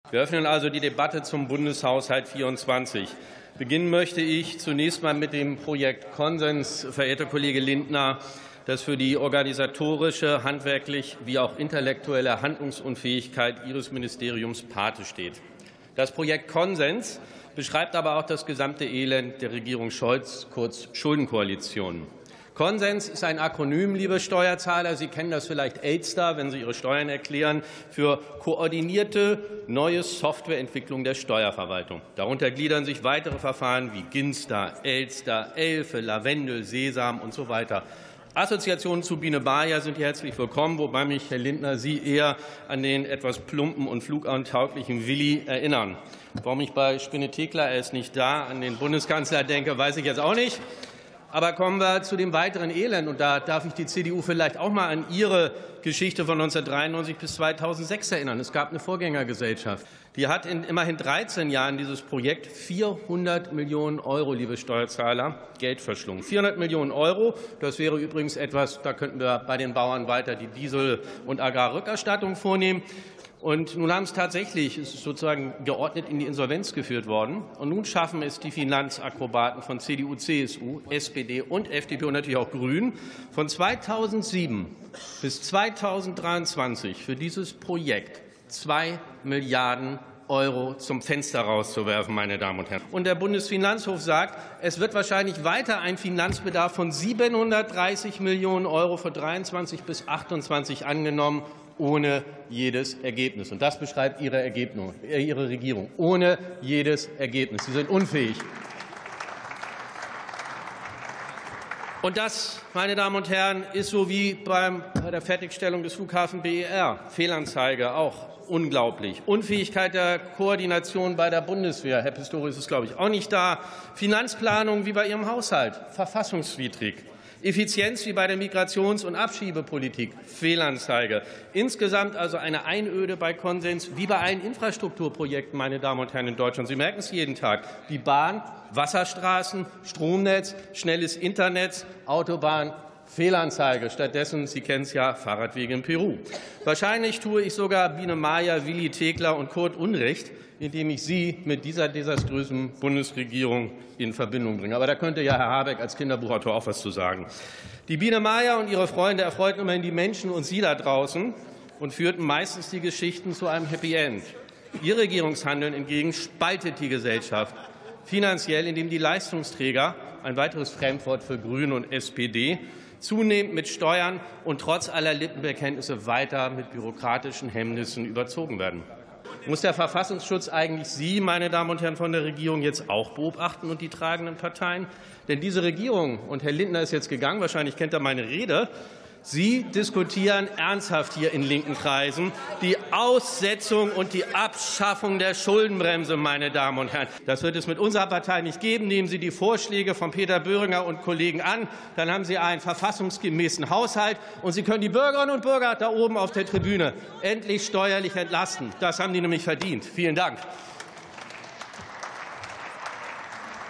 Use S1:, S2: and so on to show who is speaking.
S1: Wir öffnen also die Debatte zum Bundeshaushalt 24. Beginnen möchte ich zunächst mal mit dem Projekt Konsens, verehrter Kollege Lindner, das für die organisatorische, handwerklich wie auch intellektuelle Handlungsunfähigkeit Ihres Ministeriums Pate steht. Das Projekt Konsens beschreibt aber auch das gesamte Elend der Regierung Scholz, kurz Schuldenkoalition. Konsens ist ein Akronym, liebe Steuerzahler. Sie kennen das vielleicht ELSTER, wenn Sie Ihre Steuern erklären, für koordinierte neue Softwareentwicklung der Steuerverwaltung. Darunter gliedern sich weitere Verfahren wie Ginster, ELSTER, Elfe, Lavendel, Sesam und so weiter. Assoziationen zu Biene Barja sind hier herzlich willkommen, wobei mich, Herr Lindner, Sie eher an den etwas plumpen und fluguntauglichen Willi erinnern. Warum ich bei Spinne Thekla, er ist nicht da, an den Bundeskanzler denke, weiß ich jetzt auch nicht. Aber kommen wir zu dem weiteren Elend. Und da darf ich die CDU vielleicht auch mal an ihre Geschichte von 1993 bis 2006 erinnern. Es gab eine Vorgängergesellschaft. Die hat in immerhin 13 Jahren dieses Projekt 400 Millionen Euro, liebe Steuerzahler, Geld verschlungen. 400 Millionen Euro, das wäre übrigens etwas, da könnten wir bei den Bauern weiter die Diesel- und Agrarrückerstattung vornehmen. Und nun haben es tatsächlich, es ist sozusagen geordnet in die Insolvenz geführt worden. Und nun schaffen es die Finanzakrobaten von CDU, CSU, SPD und FDP und natürlich auch Grünen von 2007 bis 2023 für dieses Projekt 2 Milliarden Euro zum Fenster rauszuwerfen, meine Damen und Herren. Und der Bundesfinanzhof sagt, es wird wahrscheinlich weiter ein Finanzbedarf von 730 Millionen Euro für 23 bis 28 angenommen, ohne jedes Ergebnis. Und das beschreibt Ihre Regierung. Ohne jedes Ergebnis. Sie sind unfähig. Und das, meine Damen und Herren, ist so wie bei der Fertigstellung des Flughafen BER. Fehlanzeige auch unglaublich. Unfähigkeit der Koordination bei der Bundeswehr. Herr Pistorius ist, glaube ich, auch nicht da. Finanzplanung wie bei Ihrem Haushalt. Verfassungswidrig. Effizienz wie bei der Migrations- und Abschiebepolitik, Fehlanzeige. Insgesamt also eine Einöde bei Konsens, wie bei allen Infrastrukturprojekten, meine Damen und Herren, in Deutschland. Sie merken es jeden Tag. Die Bahn, Wasserstraßen, Stromnetz, schnelles Internet, Autobahn, Fehlanzeige. Stattdessen, Sie kennen es ja, Fahrradwege in Peru. Wahrscheinlich tue ich sogar Biene Maya, Willi Thekla und Kurt Unrecht, indem ich Sie mit dieser desaströsen Bundesregierung in Verbindung bringe. Aber da könnte ja Herr Habeck als Kinderbuchautor auch was zu sagen. Die Biene Maya und ihre Freunde erfreuten immerhin die Menschen und Sie da draußen und führten meistens die Geschichten zu einem Happy End. Ihr Regierungshandeln hingegen spaltet die Gesellschaft finanziell, indem die Leistungsträger, ein weiteres Fremdwort für Grüne und SPD, zunehmend mit Steuern und trotz aller Lippenbekenntnisse weiter mit bürokratischen Hemmnissen überzogen werden. Muss der Verfassungsschutz eigentlich Sie, meine Damen und Herren von der Regierung, jetzt auch beobachten und die tragenden Parteien? Denn diese Regierung, und Herr Lindner ist jetzt gegangen, wahrscheinlich kennt er meine Rede, Sie diskutieren ernsthaft hier in linken Kreisen die Aussetzung und die Abschaffung der Schuldenbremse, meine Damen und Herren. Das wird es mit unserer Partei nicht geben. Nehmen Sie die Vorschläge von Peter Böhringer und Kollegen an. Dann haben Sie einen verfassungsgemäßen Haushalt. Und Sie können die Bürgerinnen und Bürger da oben auf der Tribüne endlich steuerlich entlasten. Das haben die nämlich verdient. Vielen Dank.